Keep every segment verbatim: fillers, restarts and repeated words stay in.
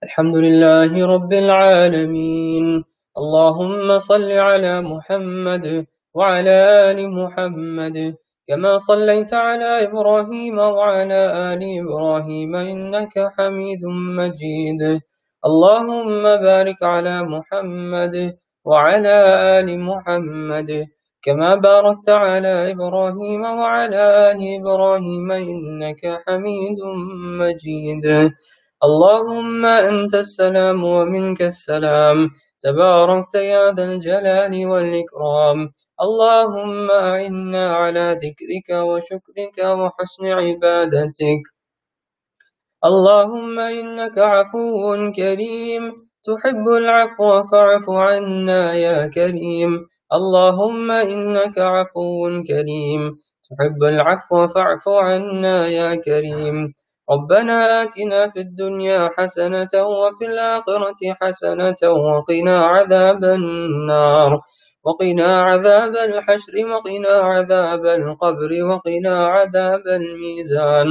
الحمد لله رب العالمين. اللهم صل على محمد وعلى آل محمد كما صليت على إبراهيم وعلى آل إبراهيم إنك حميد مجيد. اللهم بارك على محمد وعلى آل محمد كما باركت على إبراهيم وعلى آل إبراهيم إنك حميد مجيد. اللهم أنت السلام ومنك السلام، تباركت يا ذا الجلال والإكرام. اللهم أعنا على ذكرك وشكرك وحسن عبادتك. اللهم إنك عفو كريم تحب العفو فاعف عنا يا كريم. اللهم إنك عفو كريم تحب العفو فاعف عنا يا كريم. ربنا آتنا في الدنيا حسنة وفي الآخرة حسنة وقنا عذاب النار وقنا عذاب الحشر وقنا عذاب القبر وقنا عذاب الميزان.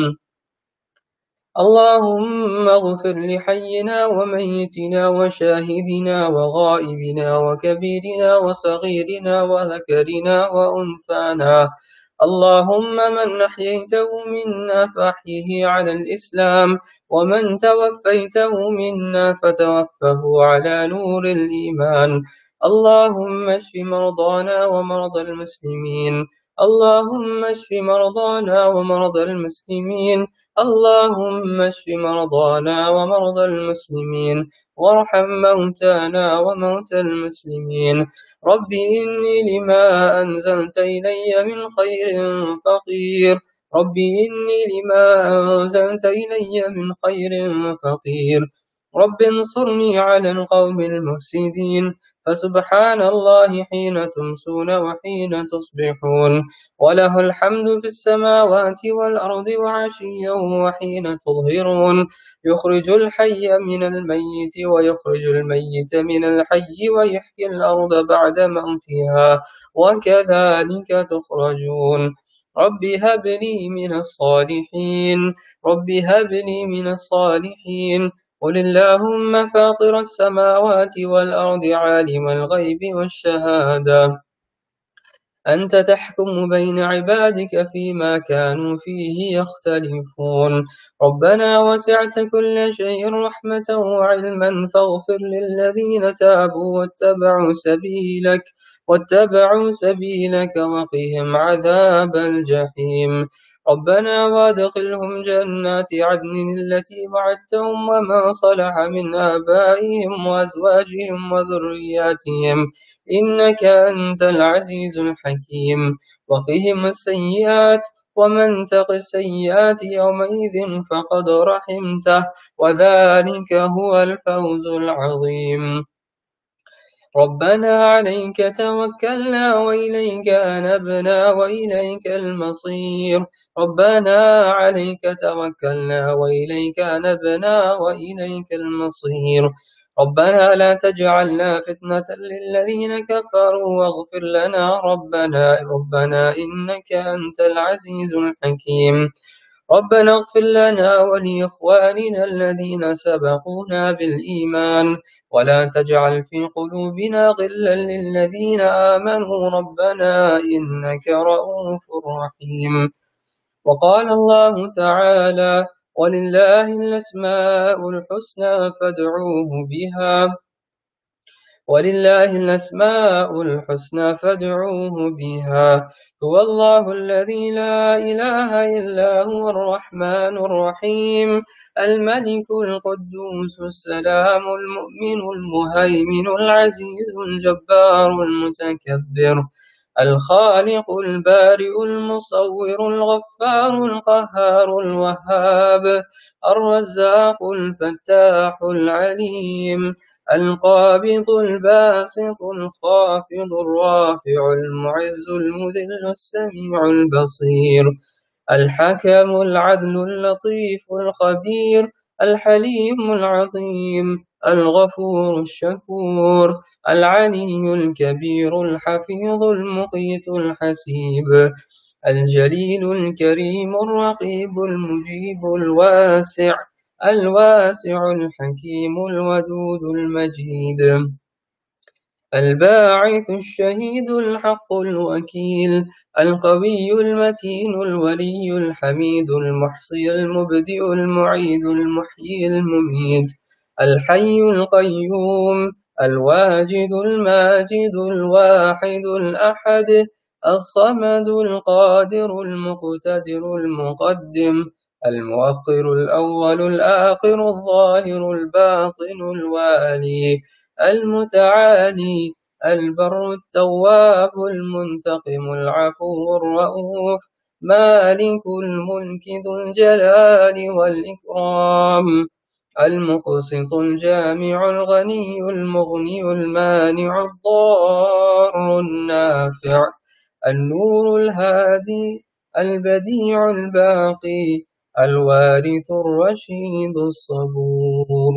اللهم اغفر لحينا وميتنا وشاهدنا وغائبنا وكبيرنا وصغيرنا وذكرنا وأنثانا. اللهم من أحييته منا فأحيه على الإسلام، ومن توفيته منا فتوفه على نور الإيمان. اللهم اشف مرضانا ومرضى المسلمين. اللهم اشف مرضانا ومرضى المسلمين. اللهم اشف مرضانا ومرضى المسلمين وارحم موتانا وموتى المسلمين. رب إني لما أنزلت إلي من خير فقير. رب إني لما أنزلت إلي من خير فقير. رب انصرني على القوم المفسدين. فسبحان الله حين تمسون وحين تصبحون، وله الحمد في السماوات والأرض وعشيا وحين تظهرون. يخرج الحي من الميت ويخرج الميت من الحي ويحيي الأرض بعد موتها وكذلك تخرجون. رب هب لي من الصالحين. رب هب لي من الصالحين. قل اللهم فاطر السماوات والأرض عالم الغيب والشهادة، أنت تحكم بين عبادك فيما كانوا فيه يختلفون. ربنا وسعت كل شيء رحمة وعلما فاغفر للذين تابوا واتبعوا سبيلك واتبعوا سبيلك وقهم عذاب الجحيم. ربنا وادخلهم جنات عدن التي وعدتهم ومن صلح من آبائهم وأزواجهم وذرياتهم إنك أنت العزيز الحكيم. وقهم السيئات، ومن تق السيئات يومئذ فقد رحمته وذلك هو الفوز العظيم. ربنا عليك توكلنا وإليك أنبنا وإليك المصير. ربنا عليك توكلنا وإليك أنبنا وإليك المصير. ربنا لا تجعلنا فتنة للذين كفروا واغفر لنا ربنا ربنا إنك أنت العزيز الحكيم. ربنا اغفر لنا ولإخواننا الذين سبقونا بالإيمان ولا تجعل في قلوبنا غلا للذين آمنوا ربنا إنك رؤوف رحيم. وقال الله تعالى ولله الأسماء الحسنى فادعوه بها ولله الأسماء الحسنى فادعوه بها. هو الله الذي لا إله إلا هو الرحمن الرحيم الملك القدوس السلام المؤمن المهيمن العزيز الجبار المتكبر الخالق البارئ المصور الغفار القهار الوهاب الرزاق الفتاح العليم القابض الباسط الخافض الرافع المعز المذل السميع البصير الحكم العدل اللطيف الخبير الحليم العظيم الغفور الشكور العلي الكبير الحفيظ المقيت الحسيب الجليل الكريم الرقيب المجيب الواسع الواسع الحكيم الودود المجيد الباعث الشهيد الحق الوكيل القوي المتين الولي الحميد المحصي المبدئ المعيد المحيي المميت الحي القيوم الواجد الماجد الواحد الأحد الصمد القادر المقتدر المقدم المؤخر الأول الآخر الظاهر الباطن الوالي المتعالي البر التواب المنتقم العفو الرؤوف مالك الملك ذو الجلال والإكرام المقسط الجامع الغني المغني المانع الضار النافع النور الهادي البديع الباقي الوارث الرشيد الصبور.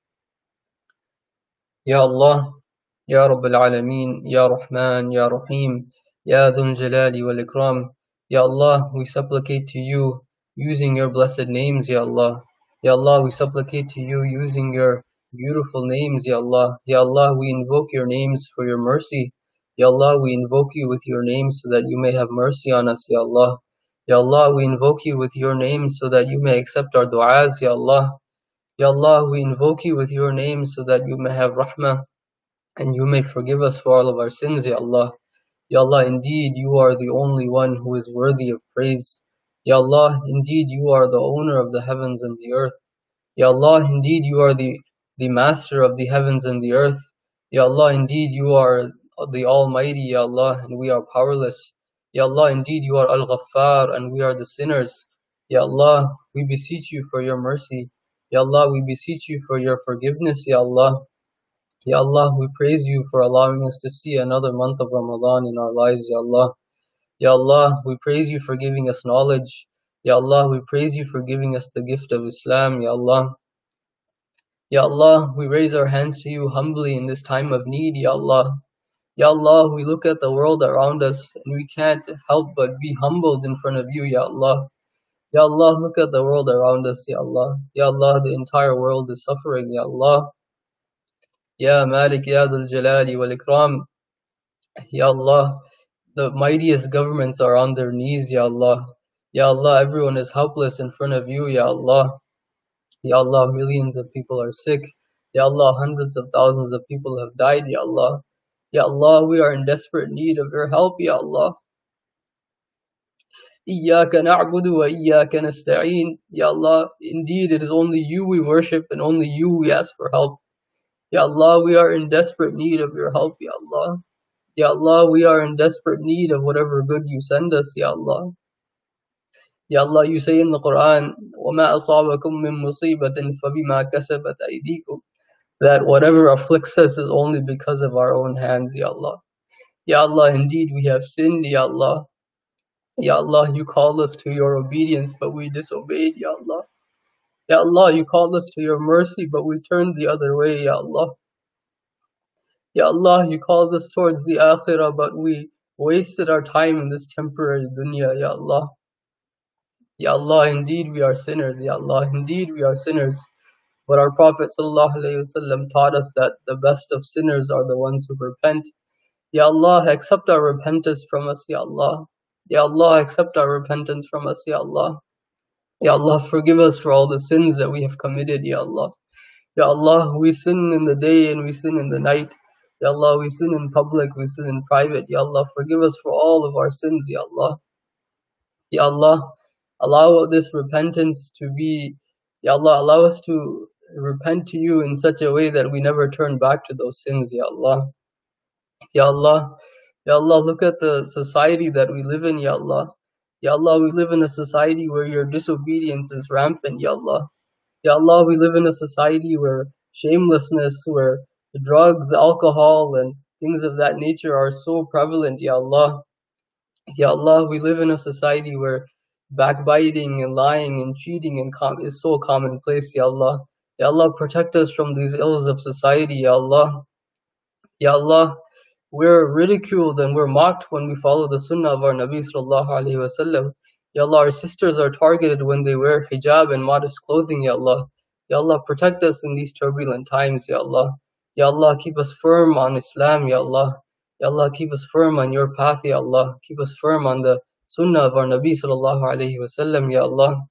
يا الله، يا رب العالمين, Ya Rahman, Ya Rahim, Ya Dhul Jalali wal Ikram. Ya Allah, we supplicate to you using your blessed names, Ya Allah. Ya Allah, we supplicate to you using your beautiful names, Ya Allah. Ya Allah, we invoke your names for your mercy. Ya Allah, we invoke you with your names so that you may have mercy on us, Ya Allah. Ya Allah, we invoke you with your names so that you may accept our du'as, Ya Allah. Ya Allah, we invoke you with your name so that you may have rahmah and you may forgive us for all of our sins, Ya Allah. Ya Allah, indeed you are the only one who is worthy of praise. Ya Allah, indeed you are the owner of the heavens and the earth. Ya Allah, indeed you are the, the master of the heavens and the earth. Ya Allah, indeed you are the Almighty, Ya Allah, and we are powerless. Ya Allah, indeed you are Al-Ghaffar and we are the sinners. Ya Allah, we beseech you for your mercy. Ya Allah, we beseech you for your forgiveness, Ya Allah. Ya Allah, we praise you for allowing us to see another month of Ramadan in our lives, Ya Allah. Ya Allah, we praise you for giving us knowledge. Ya Allah, we praise you for giving us the gift of Islam, Ya Allah. Ya Allah, we raise our hands to you humbly in this time of need, Ya Allah. Ya Allah, we look at the world around us and we can't help but be humbled in front of you, Ya Allah. Ya Allah, look at the world around us, Ya Allah. Ya Allah, the entire world is suffering, Ya Allah. Ya Malik, Ya Dhul Jalali wal Ikram. Ya Allah, the mightiest governments are on their knees, Ya Allah. Ya Allah, everyone is helpless in front of you, Ya Allah. Ya Allah, millions of people are sick. Ya Allah, hundreds of thousands of people have died, Ya Allah. Ya Allah, we are in desperate need of your help, Ya Allah. Iyyaka na'budu wa iyyaka nasta'een. Ya Allah, indeed it is only you we worship and only you we ask for help. Ya Allah, we are in desperate need of your help, Ya Allah. Ya Allah, we are in desperate need of whatever good you send us, Ya Allah. Ya Allah, you say in the Quran, وَمَا أَصَابَكُم مِّن مُّصِيبَةٍ فَبِمَا كَسَبَتْ أَيْدِيكُمْ, that whatever afflicts us is only because of our own hands, Ya Allah. Ya Allah, indeed we have sinned, Ya Allah. Ya Allah, you called us to your obedience, but we disobeyed, Ya Allah. Ya Allah, you called us to your mercy, but we turned the other way, Ya Allah. Ya Allah, you called us towards the akhirah, but we wasted our time in this temporary dunya, Ya Allah. Ya Allah, indeed we are sinners, Ya Allah, indeed we are sinners. But our Prophet ﷺ taught us that the best of sinners are the ones who repent. Ya Allah, accept our repentance from us, Ya Allah. Ya Allah, accept our repentance from us, Ya Allah. Ya Allah, forgive us for all the sins that we have committed, Ya Allah. Ya Allah, we sin in the day and we sin in the night. Ya Allah, we sin in public, we sin in private. Ya Allah, forgive us for all of our sins, Ya Allah. Ya Allah, allow this repentance to be, Ya Allah, allow us to repent to you in such a way that we never turn back to those sins, Ya Allah. Ya Allah, Ya Allah, look at the society that we live in, Ya Allah. Ya Allah, we live in a society where your disobedience is rampant, Ya Allah. Ya Allah, we live in a society where shamelessness, where drugs, alcohol, and things of that nature are so prevalent, Ya Allah. Ya Allah, we live in a society where backbiting and lying and cheating and com- is so commonplace, Ya Allah. Ya Allah, protect us from these ills of society, Ya Allah. Ya Allah, we're ridiculed and we're mocked when we follow the sunnah of our Nabi sallallahu alaihi wasallam. Ya Allah, our sisters are targeted when they wear hijab and modest clothing, Ya Allah. Ya Allah, protect us in these turbulent times, Ya Allah. Ya Allah, keep us firm on Islam, Ya Allah. Ya Allah, keep us firm on your path, Ya Allah. Keep us firm on the sunnah of our Nabi sallallahu alayhi wasallam, Ya Allah.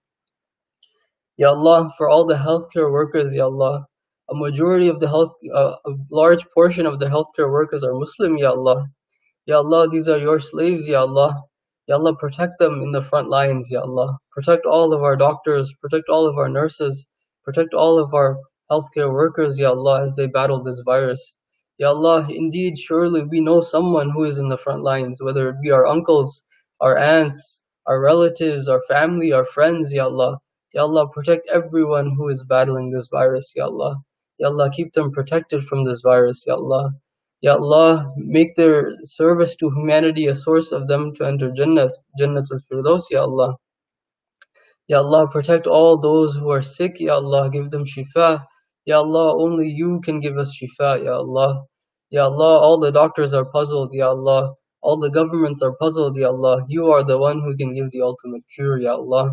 Ya Allah, for all the healthcare workers, Ya Allah, a majority of the health, uh, a large portion of the healthcare workers are Muslim, Ya Allah. Ya Allah, these are your slaves, Ya Allah. Ya Allah, protect them in the front lines, Ya Allah. Protect all of our doctors, protect all of our nurses, protect all of our healthcare workers, Ya Allah, as they battle this virus. Ya Allah, indeed, surely we know someone who is in the front lines, whether it be our uncles, our aunts, our relatives, our family, our friends, Ya Allah. Ya Allah, protect everyone who is battling this virus, Ya Allah. Ya Allah, keep them protected from this virus, Ya Allah. Ya Allah, make their service to humanity a source of them to enter Jannah, Jannatul Firdaus, Ya Allah. Ya Allah, protect all those who are sick, Ya Allah, give them shifa. Ya Allah, only you can give us shifa, Ya Allah. Ya Allah, all the doctors are puzzled, Ya Allah. All the governments are puzzled, Ya Allah. You are the one who can give the ultimate cure, Ya Allah.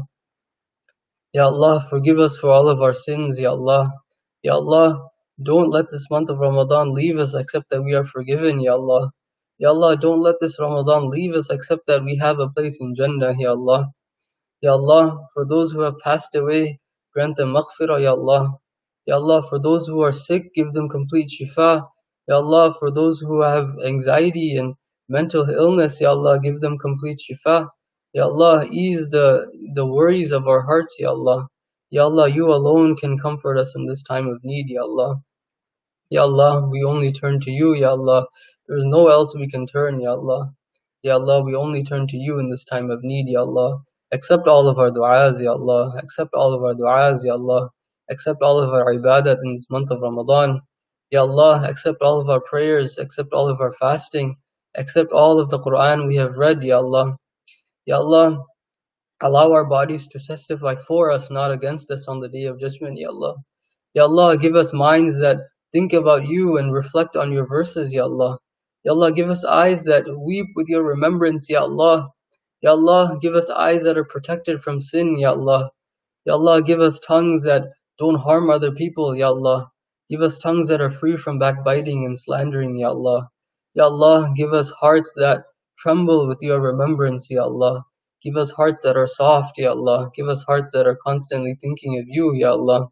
Ya Allah, forgive us for all of our sins, Ya Allah. Ya Allah, don't let this month of Ramadan leave us except that we are forgiven, Ya Allah. Ya Allah, don't let this Ramadan leave us except that we have a place in Jannah, Ya Allah. Ya Allah, for those who have passed away, grant them maghfirah, Ya Allah. Ya Allah, for those who are sick, give them complete shifa. Ya Allah, for those who have anxiety and mental illness, Ya Allah, give them complete shifa. Ya Allah, ease the, the worries of our hearts, Ya Allah. Ya Allah, you alone can comfort us in this time of need, Ya Allah. Ya Allah, we only turn to you, Ya Allah. There is no else we can turn, Ya Allah. Ya Allah, we only turn to you in this time of need, Ya Allah. Accept all of our du'as, Ya Allah. Accept all of our du'as, Ya Allah. Accept all of our ibadat in this month of Ramadan. Ya Allah, accept all of our prayers. Accept all of our fasting. Accept all of the Quran we have read, Ya Allah. Ya Allah, allow our bodies to testify for us, not against us on the Day of Judgment, Ya Allah. Ya Allah, give us minds that think about you and reflect on your verses, Ya Allah. Ya Allah, give us eyes that weep with your remembrance, Ya Allah. Ya Allah, give us eyes that are protected from sin, Ya Allah. Ya Allah, give us tongues that don't harm other people, Ya Allah. Give us tongues that are free from backbiting and slandering, Ya Allah. Ya Allah, give us hearts that tremble with your remembrance, Ya Allah. Give us hearts that are soft, Ya Allah. Give us hearts that are constantly thinking of you, Ya Allah.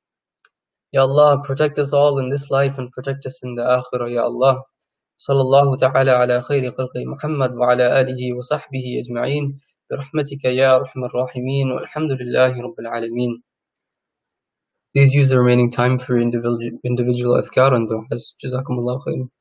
Ya Allah, protect us all in this life and protect us in the akhirah, Ya Allah. Sallallahu ta'ala ala khayri khalqi Muhammad wa ala alihi wa sahbihi ajma'in. Birahmatika ya arhamar rahimin. Walhamdulillahi rabbil alameen. Please use the remaining time for individual individual adhkar and du'as. Jazakumullah khairan.